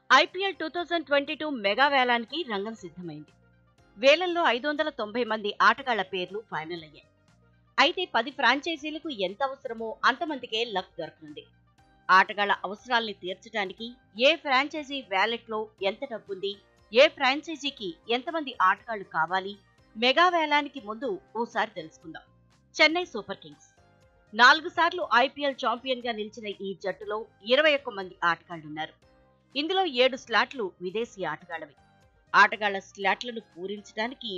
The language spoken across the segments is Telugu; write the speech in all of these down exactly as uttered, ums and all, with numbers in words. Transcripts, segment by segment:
IPL two thousand twenty two mega వేలానికి రంగం సిద్ధమైంది. వేలంలో ఐదు వందల తొంభై మంది ఆటగాళ్ల పేర్లు ఫైనల్ అయ్యాయి. అయితే పది ఫ్రాంచైజీలకు ఎంత అవసరమో అంతమందికే లక్ దొరకనుంది. ఆటగాళ్ల అవసరాల్ని తీర్చడానికి ఏ ఫ్రాంచైజీ వ్యాలెట్లో ఎంత డబ్బుంది, ఏ ఫ్రాంచైజీకి ఎంతమంది ఆటగాళ్లు కావాలి, మెగా వేలానికి ముందు ఓసారి తెలుసుకుందాం. చెన్నై సూపర్ కింగ్స్ నాలుగు సార్లు ఐపీఎల్ ఛాంపియన్ గా నిలిచిన ఈ జట్టులో ఇరవై ఒక్క మంది ఆటగాళ్లున్నారు. ఇందులో ఏడు స్లాట్లు విదేశీ ఆటగాళ్లవి. ఆటగాళ్ల స్లాట్లను పూరించడానికి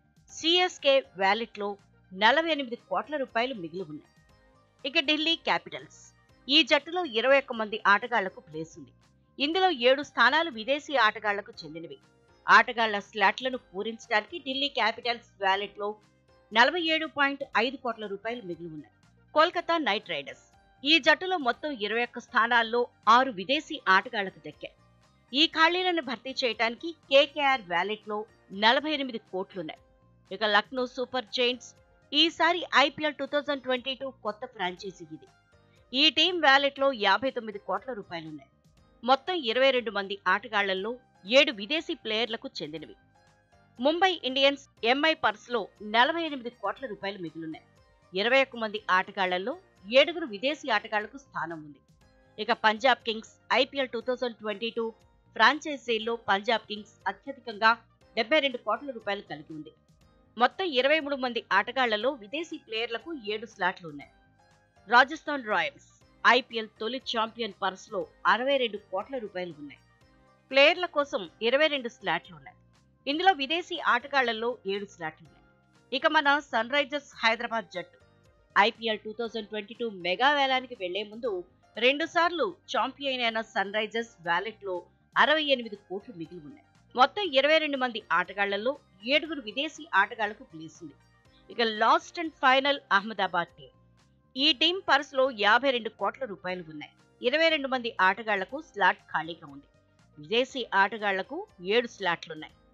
సిఎస్కే వ్యాలెట్లో నలభై ఎనిమిది కోట్ల రూపాయలు మిగిలి ఉన్నాయి. ఇక ఢిల్లీ క్యాపిటల్స్ ఈ జట్టులో ఇరవై ఒక్క మంది ఆటగాళ్లకు ప్లేస్ ఉంది. ఇందులో ఏడు స్థానాలు విదేశీ ఆటగాళ్లకు చెందినవి. ఆటగాళ్ల స్లాట్లను పూరించడానికి ఢిల్లీ క్యాపిటల్స్ వ్యాలెట్లో నలభై ఏడు పాయింట్ ఐదు కోట్ల రూపాయలు మిగిలి ఉన్నాయి. కోల్కతా నైట్ రైడర్స్ ఈ జట్టులో మొత్తం ఇరవై ఒక్క స్థానాల్లో ఆరు విదేశీ ఆటగాళ్లకు దక్కాయి. ఈ ఖాళీలను భర్తీ చేయడానికి కేకేఆర్ వ్యాలెట్లో నలభై ఎనిమిది కోట్లున్నాయి. ఇక లక్నో సూపర్ జైంట్స్ ఈసారి IPL two thousand twenty two కొత్త ఫ్రాంచైజీ ఇది. ఈ టీం వ్యాలెట్లో యాభై తొమ్మిది కోట్ల రూపాయలున్నాయి. మొత్తం ఇరవై రెండు మంది ఆటగాళ్లలో ఏడు విదేశీ ప్లేయర్లకు చెందినవి. ముంబై ఇండియన్స్ ఎంఐ పర్స్లో నలభై ఎనిమిది కోట్ల రూపాయలు మిగిలిన్నాయి. ఇరవై ఒక్క మంది ఆటగాళ్లలో ఏడుగురు విదేశీ ఆటగాళ్లకు స్థానం ఉంది. ఇక Punjab kings IPL two thousand twenty two ఫ్రాంచైజీల్లో పంజాబ్ కింగ్స్ అత్యధికంగా డెబ్బై రెండు కోట్ల రూపాయలు కలిగి ఉంది. మొత్తం ఇరవై మూడు మంది ఆటగాళ్లలో విదేశీ ప్లేయర్లకు ఏడు స్లాట్లు ఉన్నాయి. రాజస్థాన్ రాయల్స్ ఐపీఎల్ తొలి ఛాంపియన్ పర్స్లో అరవై రెండు కోట్ల రూపాయలు ఉన్నాయి. ప్లేయర్ల కోసం ఇరవై రెండు స్లాట్లు ఉన్నాయి. ఇందులో విదేశీ ఆటగాళ్లలో ఏడు స్లాట్లు ఉన్నాయి. ఇక మన సన్ రైజర్స్ హైదరాబాద్ జట్టు IPL two thousand twenty two mega వేలానికి వెళ్లే ముందు రెండు సార్లు ఛాంపియన్ అయిన సన్ రైజర్స్ వ్యాలెట్లో అరవై ఎనిమిది కోట్లు మిగిలి ఉన్నాయి. మొత్తం ఇరవై రెండు మంది ఆటగాళ్లలో ఏడుగురు విదేశీ ఆటగాళ్లకు ప్లేస్ ఉంది. ఇక last and final Ahmedabad team ఈ టీం పర్స్లో యాభై రెండు కోట్ల రూపాయలు ఉన్నాయి. ఇరవై రెండు మంది ఆటగాళ్లకు స్లాట్ ఖాళీగా ఉంది. విదేశీ ఆటగాళ్లకు ఏడు స్లాట్లున్నాయి.